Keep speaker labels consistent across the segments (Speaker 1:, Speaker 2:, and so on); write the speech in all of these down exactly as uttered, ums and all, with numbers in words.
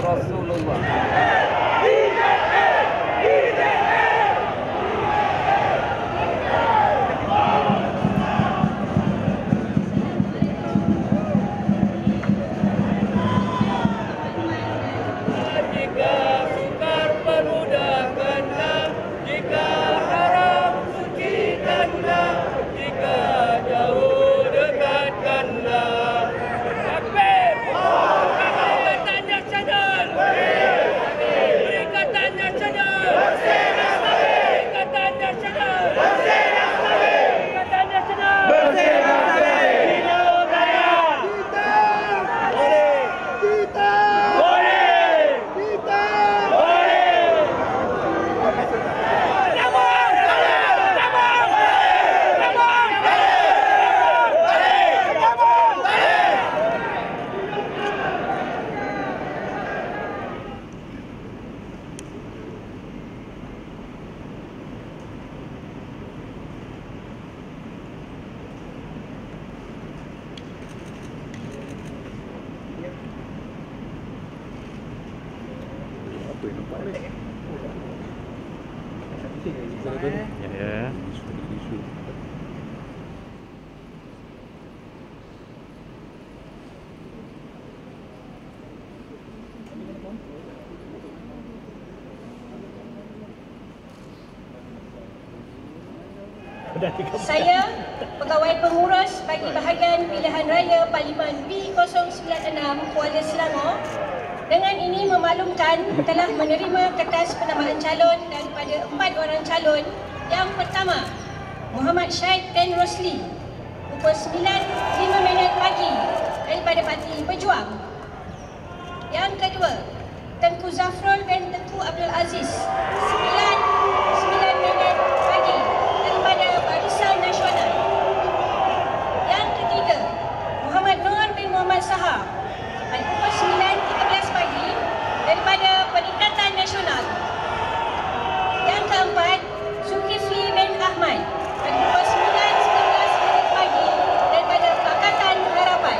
Speaker 1: Rasulullah.
Speaker 2: Ya.
Speaker 3: Saya, Pegawai Pengurus bagi Bahagian Pilihan Raya Parlimen B kosong sembilan enam Kuala Selangor, dengan ini memaklumkan telah menerima kertas penambahan calon daripada empat orang calon. Yang pertama, Muhammad Syed bin Rosli, pukul sembilan lima minit pagi daripada Parti Pejuang. Yang kedua, Tengku Zafrul bin Tengku Abdul Aziz, sembilan minit pagi daripada Barisan Nasional. Yang ketiga, Muhammad Nur bin Muhammad Sahar, pada pukul sembilan tiga belas pagi daripada Perikatan Nasional. Yang keempat, Zulkifli bin Ahmad, pada pukul sembilan sembilan belas minit pagi daripada Pakatan Harapan.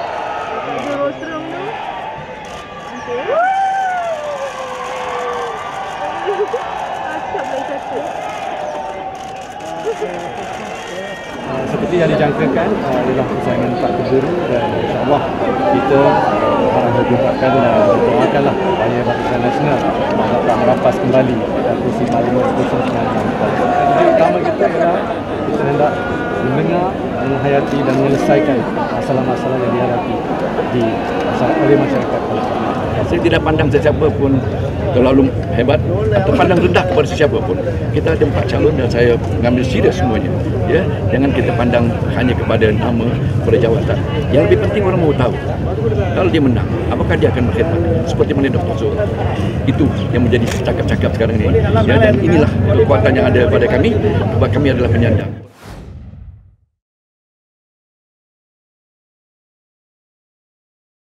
Speaker 2: Uh, seperti yang dijangkakan uh, adalah persaingan tak terburu dan insyaAllah kita harap diharapkan dan berdoakanlah supaya Barisan Nasional dapat merampas kembali pada kursi Parlimen kosong sembilan enam. Tujuan utama kita ialah kita hendak mendengar, menghayati dan menyelesaikan masalah-masalah yang dihadapi di oleh masyarakat.
Speaker 4: Saya tidak pandang sesiapa pun terlalu hebat atau pandang rendah kepada sesiapa pun. Kita ada empat calon dan saya mengambil serius semuanya. Ya, jangan kita pandang hanya kepada nama, kepada jawatan. Yang lebih penting orang mahu tahu, kalau dia menang, apakah dia akan berkhidmat seperti mana Doktor Zul. Itu yang menjadi cakap-cakap sekarang ini. Ya, dan inilah kekuatan yang ada pada kami. Sebab kami adalah penyandang.